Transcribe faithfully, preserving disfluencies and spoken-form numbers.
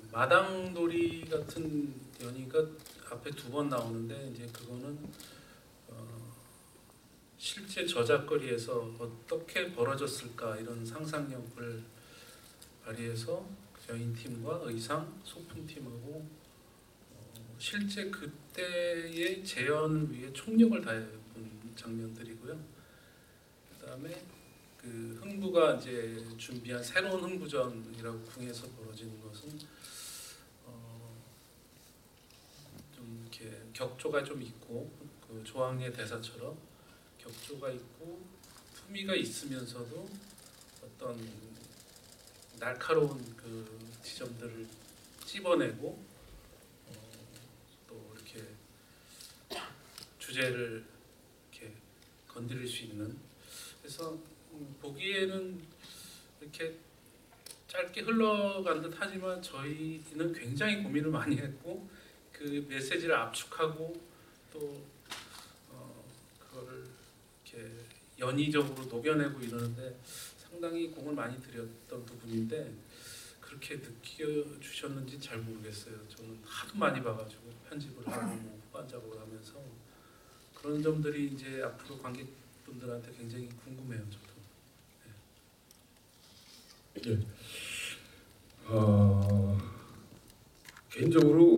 어, 마당놀이 같은 연희가 앞에 두 번 나오는데 이제 그거는 어, 실제 저작거리에서 어떻게 벌어졌을까 이런 상상력을 발휘해서 여인팀과 의상, 소품팀하고 어, 실제 그때의 재현 위에 총력을 다해본 장면들이고요. 그다음에 그 흥부가 이제 준비한 새로운 흥부전이라고 궁에서 벌어지는 것은 어, 좀 이렇게 격조가 좀 있고 그 조항의 대사처럼 격조가 있고 품위가 있으면서도 어떤 날카로운 그 지점들을 찝어내고 어, 또 이렇게 주제를 이렇게 건드릴 수 있는 그래서 음, 보기에는 이렇게 짧게 흘러간 듯 하지만 저희는 굉장히 고민을 많이 했고 그 메시지를 압축하고 또 어, 그거를 이렇게 연의적으로 녹여내고 이러는데 상당히 공을 많이 들였던 부분인데 그렇게 느껴주셨는지 잘 모르겠어요. 저는 하도 많이 봐가지고 편집을 하고 뭐 후반 작업을 하면서 그런 점들이 이제 앞으로 관객분들한테 굉장히 궁금해요. 저도. 예. 어, 개인적으로